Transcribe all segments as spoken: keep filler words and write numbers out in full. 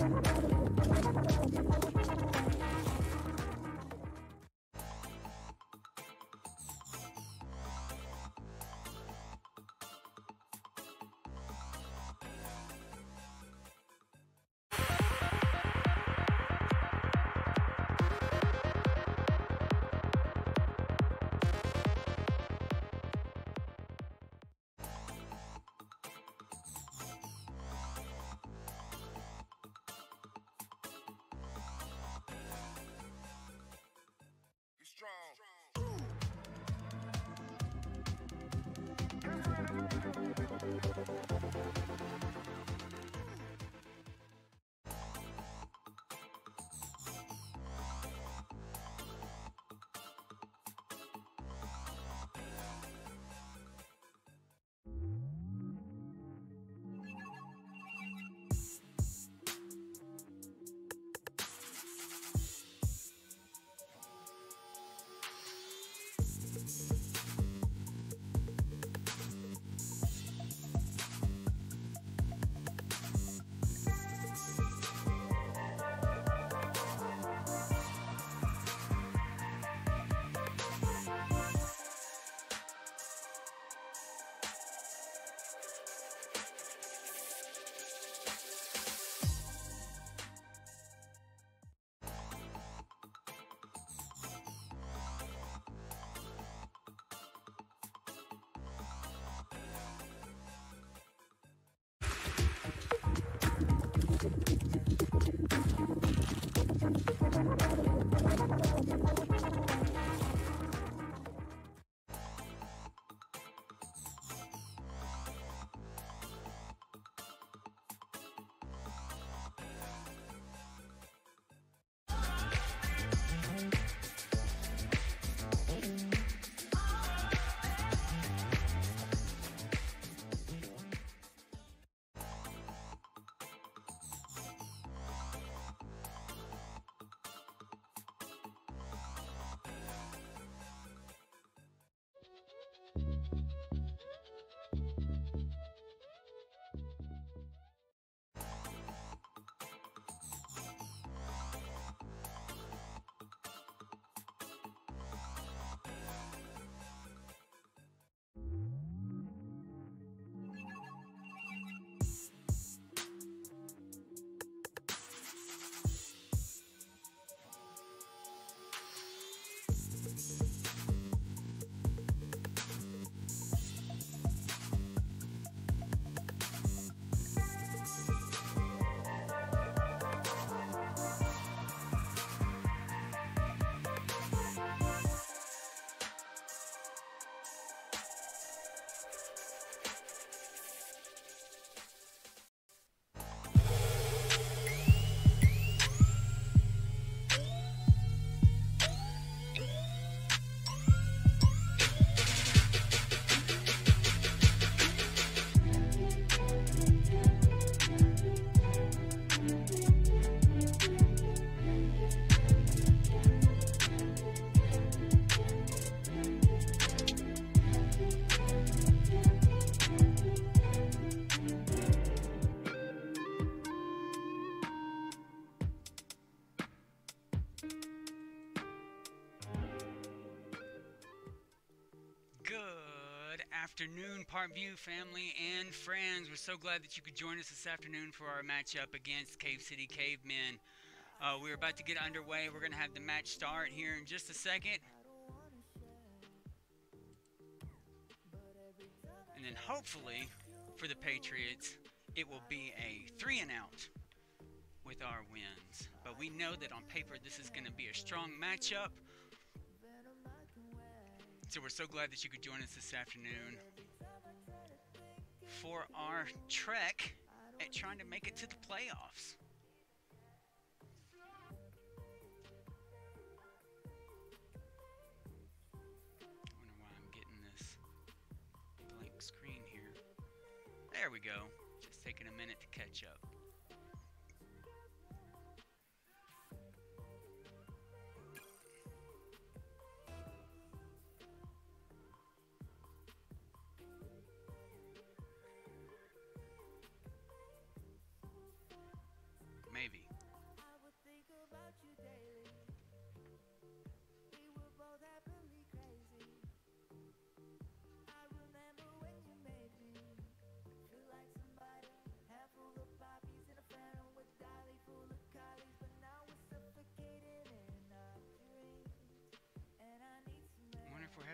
Afternoon, Parkview family and friends. We're so glad that you could join us this afternoon for our matchup against Cave City Cavemen. Uh, we're about to get underway. We're going to have the match start here in just a second. And then hopefully for the Patriots, it will be a three and out with our wins. But we know that on paper this is going to be a strong matchup. So we're so glad that you could join us this afternoon for our trek at trying to make it to the playoffs. I wonder why I'm getting this blank screen here. There we go. Just taking a minute to catch up. Maybe.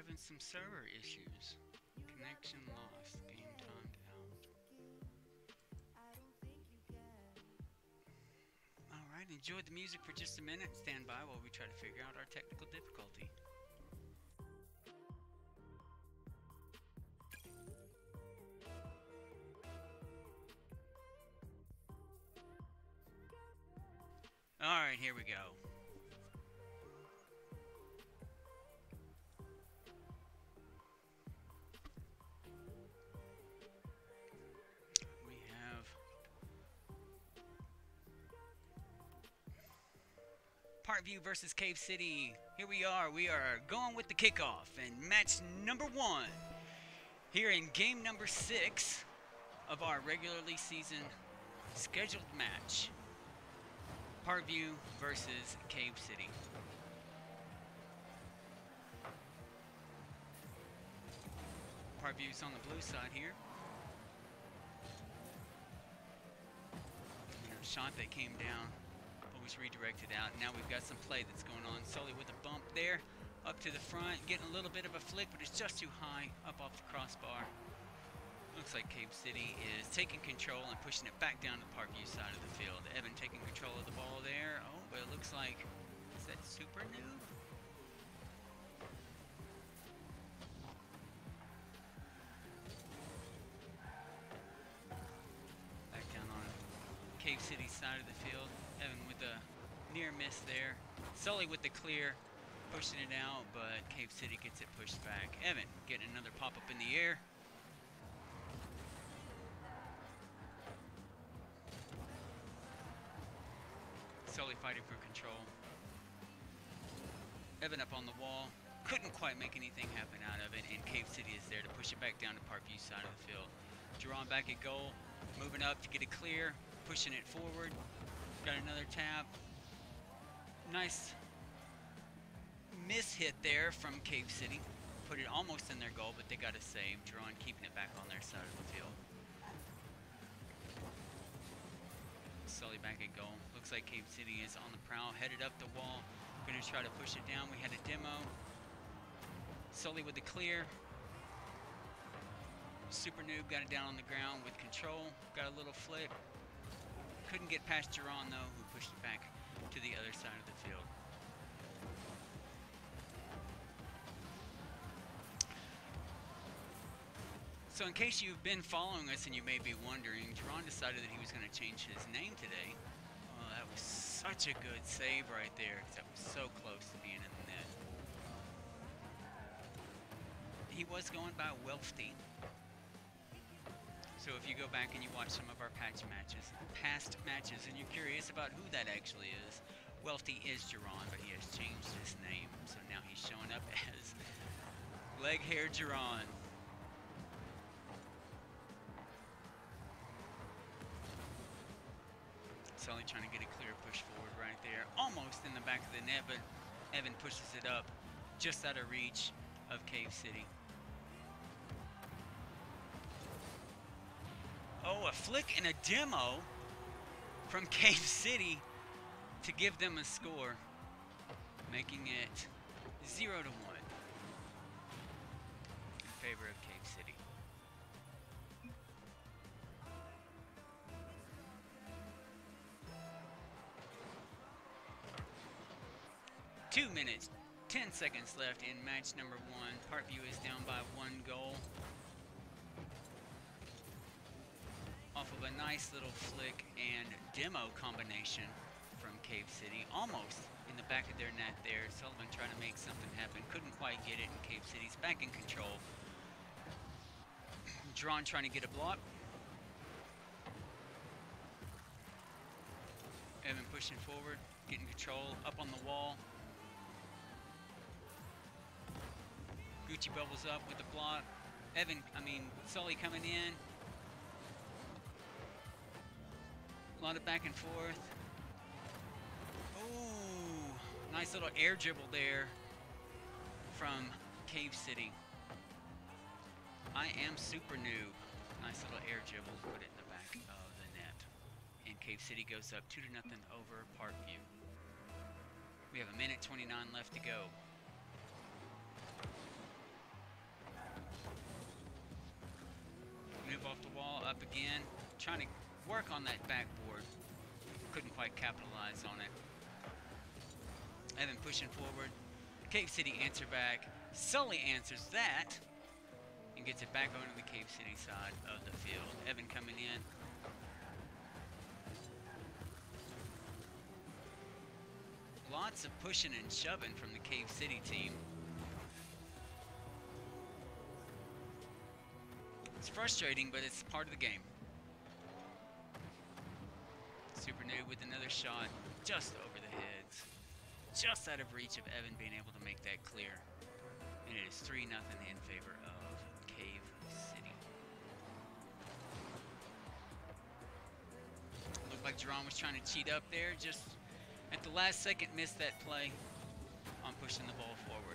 having some server issues. Connection lost. Game timed out. Alright, enjoy the music for just a minute. Stand by while we try to figure out our technical difficulty. Alright, here we go. We have Parkview versus Cave City. Here we are. We are going with the kickoff and match number one here in game number six of our regularly season scheduled match. Parkview versus Cave City. Parkview's on the blue side here. And a shot that came down, but was redirected out. Now we've got some play that's going on. Sully with a bump there, up to the front, getting a little bit of a flick, but it's just too high, up off the crossbar. Looks like Cave City is taking control and pushing it back down to the Parkview side of the field. Evan taking control of the ball there. Oh, but it looks like, is that Super Noob? Back down on Cave City's side of the field. Evan with a near miss there. Sully with the clear, pushing it out, but Cave City gets it pushed back. Evan getting another pop up in the air. Sully fighting for control. Evan up on the wall. Couldn't quite make anything happen out of it, and Cave City is there to push it back down to Parkview side of the field. Jerron back at goal, moving up to get it clear, pushing it forward. Got another tap. Nice miss hit there from Cave City. Put it almost in their goal, but they got a save. Jerron keeping it back on their side of the field. Sully back at goal. Looks like Cave City is on the prowl, headed up the wall. Gonna try to push it down. We had a demo. Sully with the clear. Super Noob got it down on the ground with control. Got a little flip. Couldn't get past Jerron though, who pushed it back to the other side of the field. So in case you've been following us and you may be wondering, Jerron decided that he was going to change his name today. Oh, that was such a good save right there, because that was so close to being in the net. He was going by Wealthy. So if you go back and you watch some of our patch matches, past matches, and you're curious about who that actually is, Wealthy is Jerron, but he has changed his name. So now he's showing up as Leg Hair Jerron. Sully trying to get a clear push forward right there. Almost in the back of the net, but Evan pushes it up just out of reach of Cave City. Oh, a flick and a demo from Cave City to give them a score, making it zero to one in favor of Cave City. Two minutes, ten seconds left in match number one. Parkview is down by one goal. Off of a nice little flick and demo combination from Cave City. Almost in the back of their net there. Sullivan trying to make something happen. Couldn't quite get it, and Cave City's back in control. Jerron trying to get a block. Evan pushing forward, getting control, up on the wall. Gucci bubbles up with the block. Evan, I mean, Sully coming in. A lot of back and forth. Ooh, nice little air dribble there from Cave City. I am Super Noob. Nice little air dribble, put it in the back of the net. And Cave City goes up two to nothing over Parkview. We have a minute twenty-nine left to go. up again, trying to work on that backboard. Couldn't quite capitalize on it. Evan pushing forward. Cave City answer back. Sully answers that and gets it back onto the Cave City side of the field. Evan coming in. Lots of pushing and shoving from the Cave City team. It's frustrating, but it's part of the game. Super Noob with another shot just over the heads. Just out of reach of Evan being able to make that clear. And it is three nothing in favor of Cave City. Looked like Jerron was trying to cheat up there. Just at the last second missed that play on pushing the ball forward.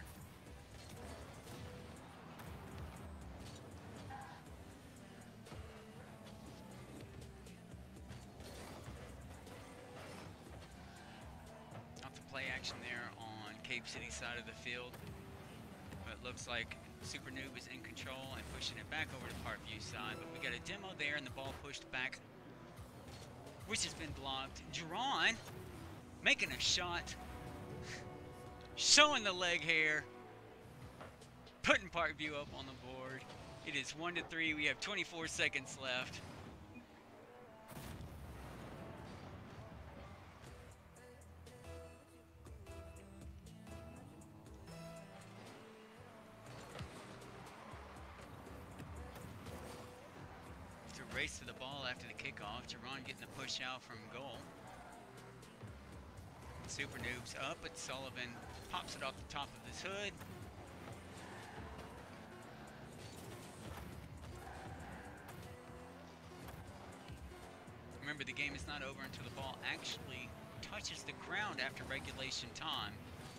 Action there on Cave City side of the field, but it looks like Super Noob is in control and pushing it back over to Parkview side, but we got a demo there and the ball pushed back, which has been blocked. Jerron making a shot, showing the leg hair, putting Parkview up on the board. It is one to three. We have twenty-four seconds left. Race to the ball after the kickoff. Jerron getting the push out from goal. Super Noob's up, but Sullivan pops it off the top of his hood. Remember, the game is not over until the ball actually touches the ground after regulation time.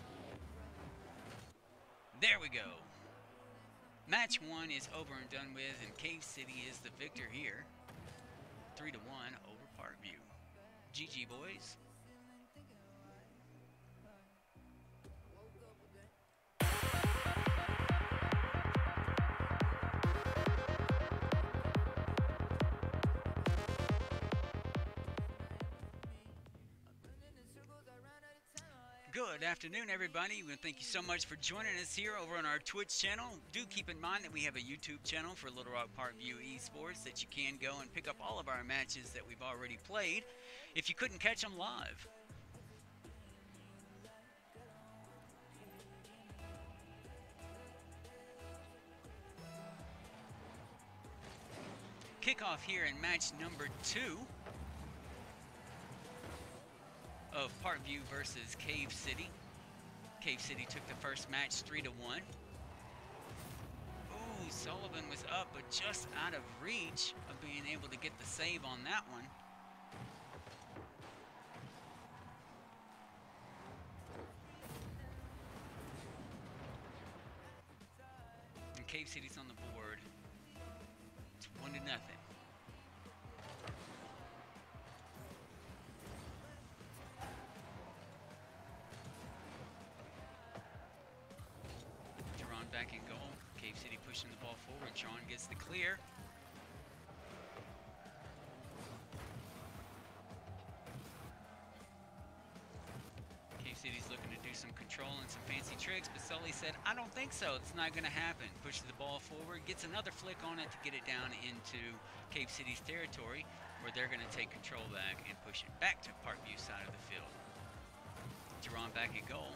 There we go. Match one is over and done with, and Cave City is the victor here. Three to one over Parkview. G G, boys. Good afternoon, everybody. We thank you so much for joining us here over on our Twitch channel. Do keep in mind that we have a YouTube channel for Little Rock Parkview Esports that you can go and pick up all of our matches that we've already played if you couldn't catch them live. Kickoff here in match number two of Parkview versus Cave City. Cave City took the first match three to one. Ooh, Sullivan was up, but just out of reach of being able to get the save on that one. And Cave City's on the board. It's one to nothing. Back in goal. Cave City pushing the ball forward. John gets the clear. Cave City's looking to do some control and some fancy tricks, but Sully said, I don't think so. It's not going to happen. Pushes the ball forward, gets another flick on it to get it down into Cave City's territory, where they're going to take control back and push it back to Parkview side of the field. Jerron back at goal.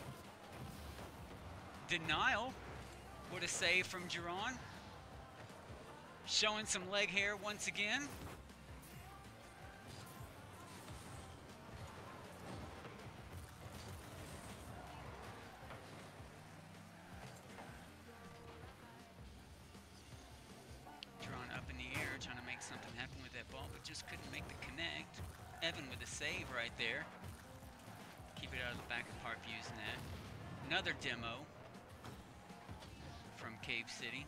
Denial. What a save from Jerron. Showing some leg hair once again. Jerron up in the air, trying to make something happen with that ball, but just couldn't make the connect. Evan with a save right there. Keep it out of the back of Parkview's net. Another demo from Cave City.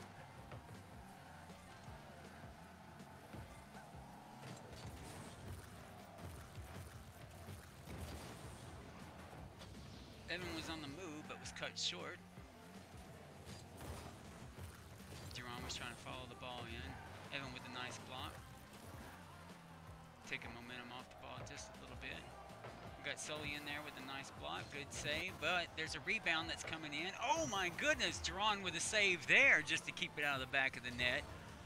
Evan was on the move, but was cut short. Jerron was trying to follow the ball in. Evan with a nice block. taking momentum off the ball just a little bit. We got Sully in there with a nice block, good save, but there's a rebound that's coming in. Oh my goodness, Drawn with a save there just to keep it out of the back of the net.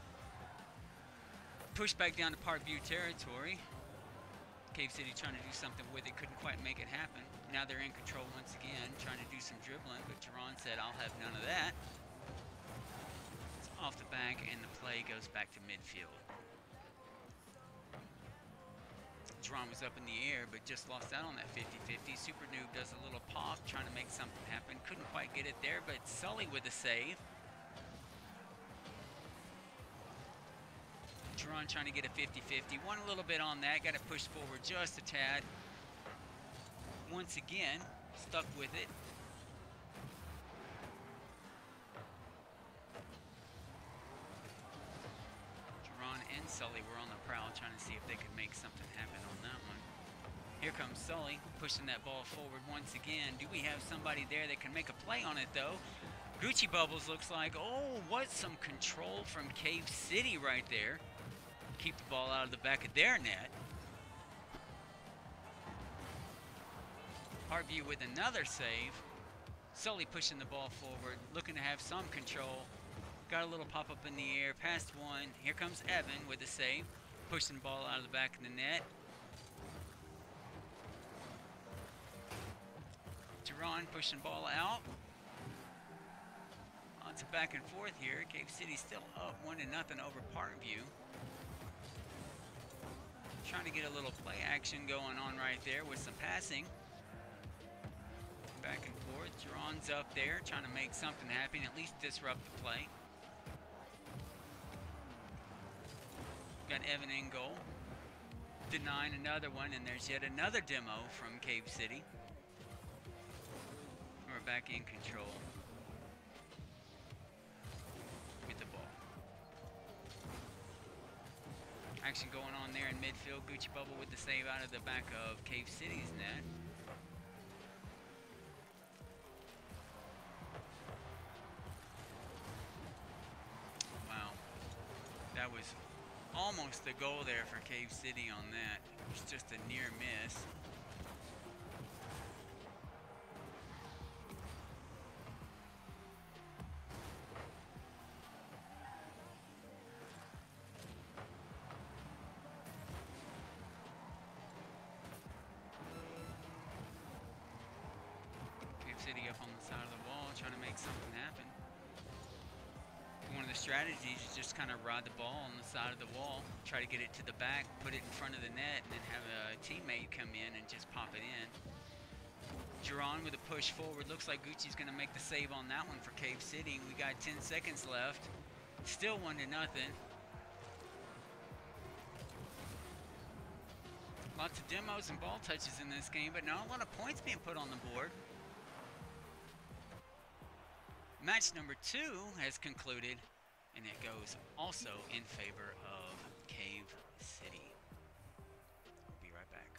Push back down to Parkview territory. Cave City trying to do something with it, couldn't quite make it happen. Now they're in control once again, trying to do some dribbling, but Drawn said, I'll have none of that. It's off the back, and the play goes back to midfield. Drawn was up in the air, but just lost out on that fifty fifty. Super Noob does a little pop, trying to make something happen. Couldn't quite get it there, but Sully with a save. Drawn trying to get a fifty fifty. Won a little bit on that. Got to push forward just a tad. Once again, stuck with it. Drawn and Sully were on the prowl, trying to see if they could make something happen on that one. Here comes Sully, pushing that ball forward once again. Do we have somebody there that can make a play on it, though? Gucci Bubbles looks like, oh, what some control from Cave City right there. Keep the ball out of the back of their net. Parkview with another save. Sully pushing the ball forward, looking to have some control. Got a little pop up in the air, past one. Here comes Evan with a save, pushing the ball out of the back of the net. Duran pushing the ball out. Lots of back and forth here. Cave City still up one to nothing over Parkview. Trying to get a little play action going on right there with some passing. Back and forth. Duran's up there trying to make something happen, at least disrupt the play. Got Evan in goal. Denying another one, and there's yet another demo from Cave City. We're back in control. Get the ball. Action going on there in midfield. Gucci Bubble with the save out of the back of Cave City's net. Wow. That was almost the goal there for Cave City on that. It was just a near miss. Cave City up on the side of the wall trying to make something happen. One of the strategies is just kind of ride the ball on the side of the wall, try to get it to the back, put it in front of the net, and then have a teammate come in and just pop it in. Duran with a push forward. Looks like Gucci's going to make the save on that one for Cave City. We got ten seconds left. Still one to nothing. Lots of demos and ball touches in this game, but not a lot of points being put on the board. Match number two has concluded, and it goes also in favor of Cave City. We'll be right back.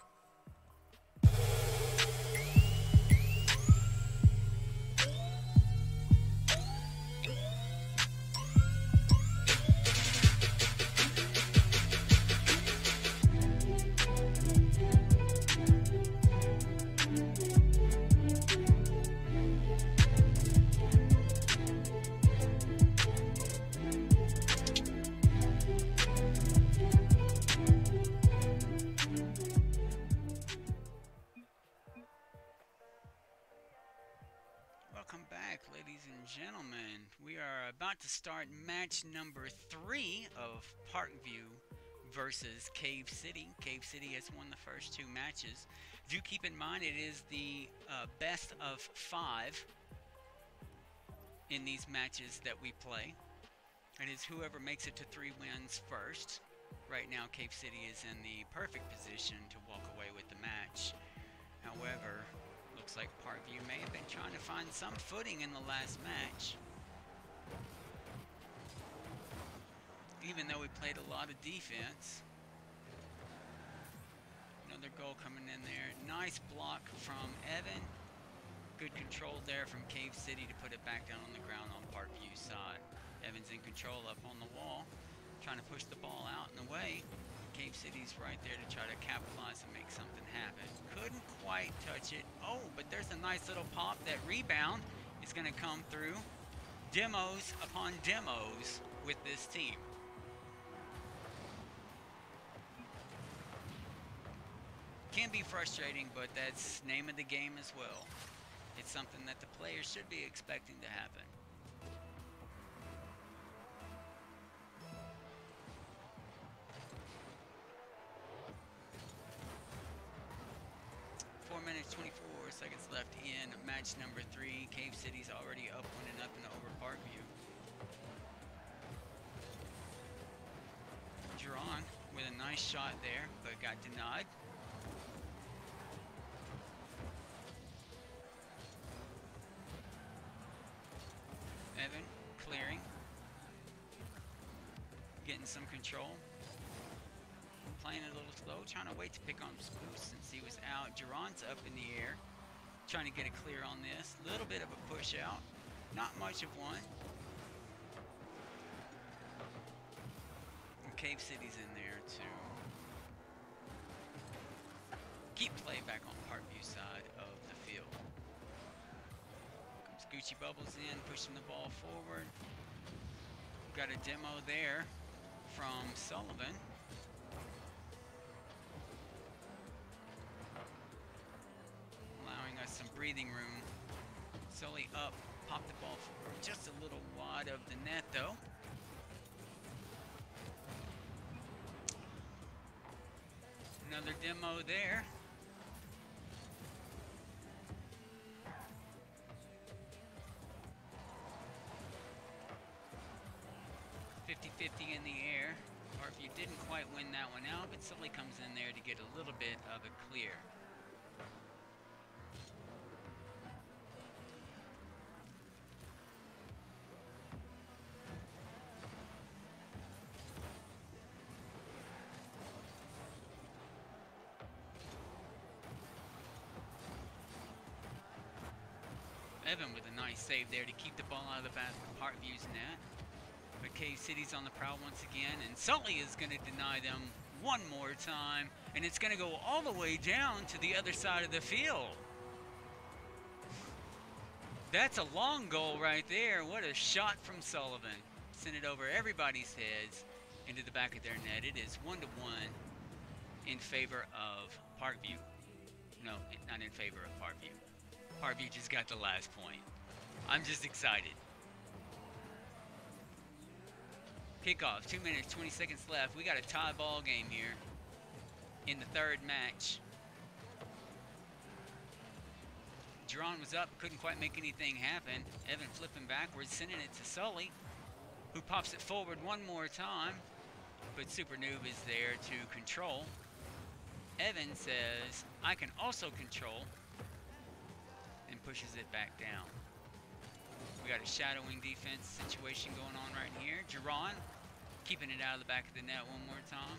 Welcome back, ladies and gentlemen. We are about to start match number three of Parkview versus Cave City. Cave City has won the first two matches. Do keep in mind it is the uh, best of five in these matches that we play. It is whoever makes it to three wins first. Right now, Cave City is in the perfect position to walk away with the match. However, looks like Parkview may have been trying to find some footing in the last match. Even though we played a lot of defense. Another goal coming in there. Nice block from Evan. Good control there from Cave City to put it back down on the ground on Parkview's side. Evan's in control up on the wall, trying to push the ball out and away. Cave City City's right there to try to capitalize and make something happen. Couldn't quite touch it. Oh, but there's a nice little pop. That rebound is going to come through. Demos upon demos with this team. Can be frustrating, but that's name of the game as well. It's something that the players should be expecting to happen. Four minutes, twenty-four seconds left in match number three. Cave City's already up one to nothing over Parkview. Drawn with a nice shot there, but got denied. Evan clearing, getting some control. Playing a little slow, trying to wait to pick on Spruce since he was out. Duran's up in the air, trying to get a clear on this. Little bit of a push out, not much of one. And Cave City's in there to keep play back on Parkview side of the field. Comes Gucci Bubbles in, pushing the ball forward. Got a demo there from Sullivan. Some breathing room. Sully up, popped the ball forward, just a little wide of the net though. Another demo there. fifty fifty in the air. Parkview didn't quite win that one out, but Sully comes in there to get a little bit of a clear. Evan with a nice save there to keep the ball out of the basket. Parkview's net. But Cave City's on the prowl once again, and Sully is going to deny them one more time, and it's going to go all the way down to the other side of the field. That's a long goal right there. What a shot from Sullivan. Sent it over everybody's heads into the back of their net. It is one to one in favor of Parkview. No, not in favor of Parkview. Parkview just got the last point. I'm just excited. Kickoff, two minutes, twenty seconds left. We got a tie ball game here in the third match. Duran was up, couldn't quite make anything happen. Evan flipping backwards, sending it to Sully, who pops it forward one more time. But Super Noob is there to control. Evan says, I can also control, and pushes it back down. We got a shadowing defense situation going on right here. Duran keeping it out of the back of the net one more time.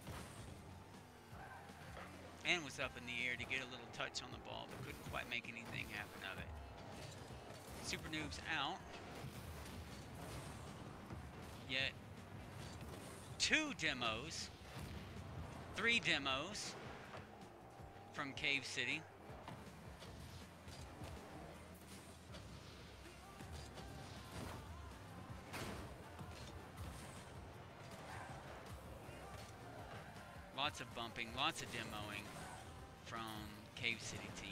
And was up in the air to get a little touch on the ball, but couldn't quite make anything happen of it. Super Noob's out. Yet two demos, three demos from Cave City. Lots of bumping, lots of demoing from Cave City team.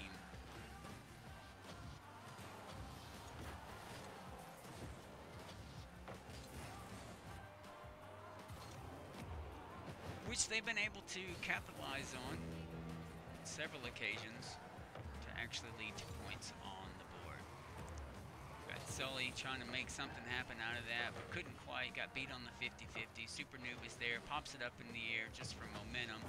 Which they've been able to capitalize on several occasions to actually lead to points on the board. Got Sully trying to make something happen out of that, but couldn't quite. Got beat on the fifty fifty. Super Noob is there, pops it up in the air just for momentum.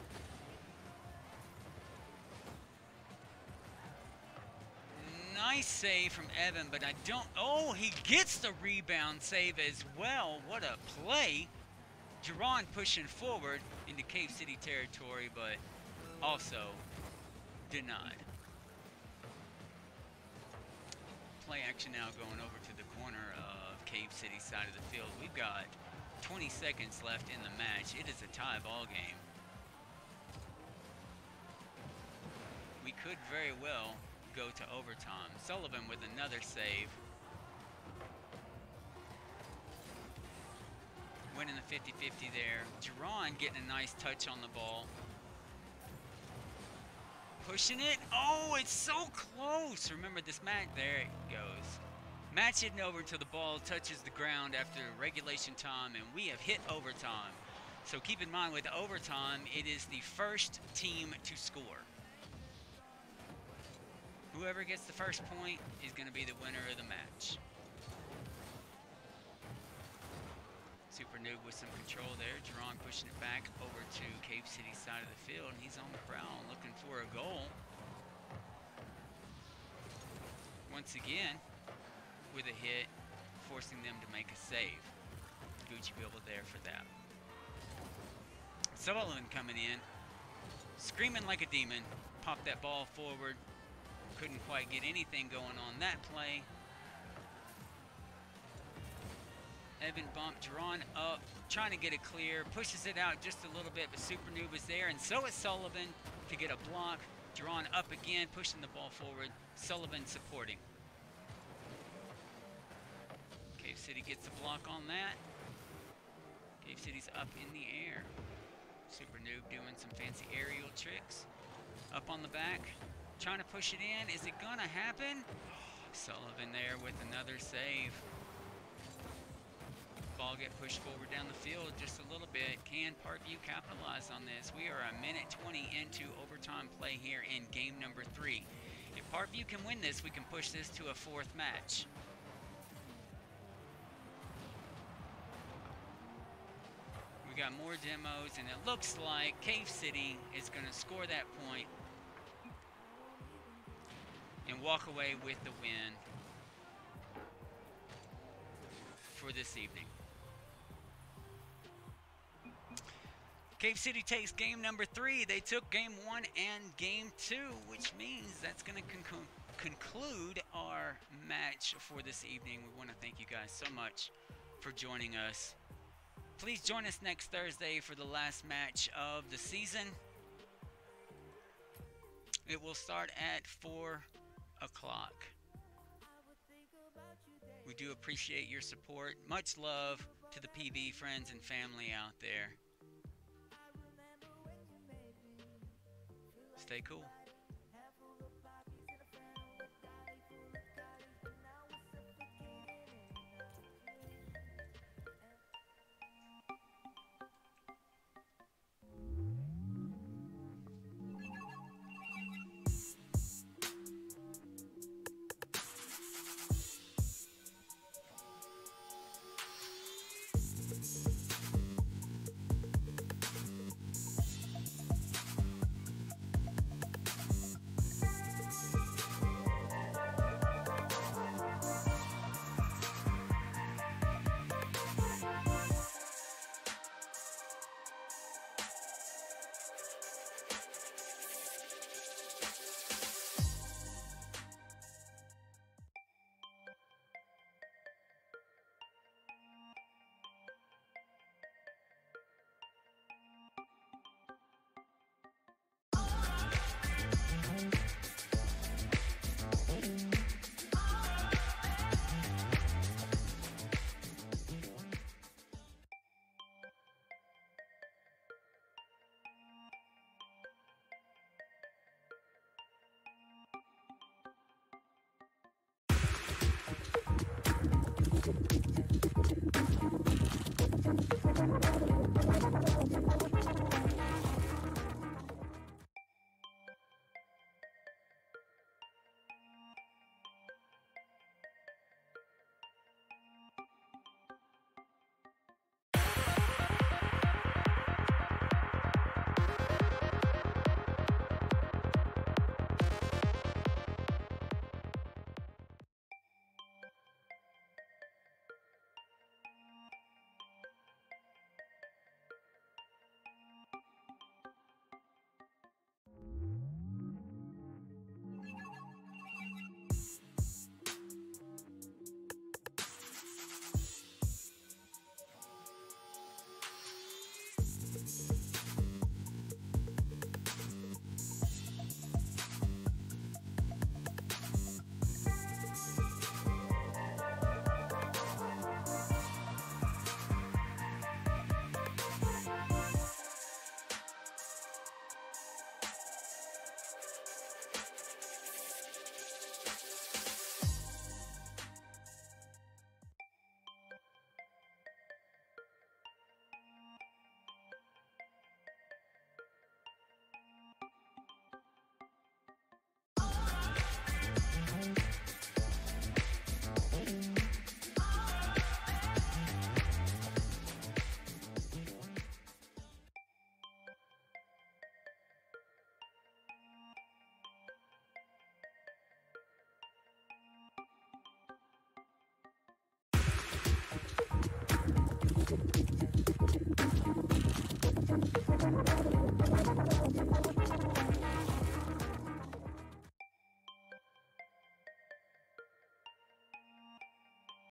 Nice save from Evan, but I don't... Oh, he gets the rebound save as well. What a play. Duran pushing forward into Cave City territory, but also denied. Play action now going over to the corner of Cave City side of the field. We've got twenty seconds left in the match. It is a tie ball game. we could very well go to overtime. Sullivan with another save. Winning the fifty fifty there. Jerron getting a nice touch on the ball. Pushing it. Oh, it's so close. Remember this match. There it goes. Match hitting over until the ball touches the ground after regulation time, and we have hit overtime. So keep in mind, with overtime, it is the first team to score. Whoever gets the first point is going to be the winner of the match. Super Noob with some control there. Jerron pushing it back over to Cave City's side of the field, and he's on the prowl looking for a goal. Once again, with a hit, forcing them to make a save. Gucci Bilbo there for that. Sullivan coming in, screaming like a demon. Popped that ball forward. Couldn't quite get anything going on that play. Evan bump, drawn up, trying to get it clear, pushes it out just a little bit, but Super Noob is there, and so is Sullivan to get a block. Drawn up again, pushing the ball forward. Sullivan supporting. Cave City gets a block on that. Cave City's up in the air. Super Noob doing some fancy aerial tricks. Up on the back, trying to push it in. Is it gonna happen? Sullivan there with another save. Ball get pushed forward down the field just a little bit. Can Parkview capitalize on this? We are a minute twenty into overtime play here in game number three. If Parkview can win this, we can push this to a fourth match. We got more demos, and it looks like Cave City is going to score that point and walk away with the win for this evening. Cave City takes game number three. They took game one and game two, which means that's going to conclu conclude our match for this evening. We want to thank you guys so much for joining us. Please join us next Thursday for the last match of the season. It will start at four o'clock. We do appreciate your support. Much love to the P B friends and family out there. Stay cool.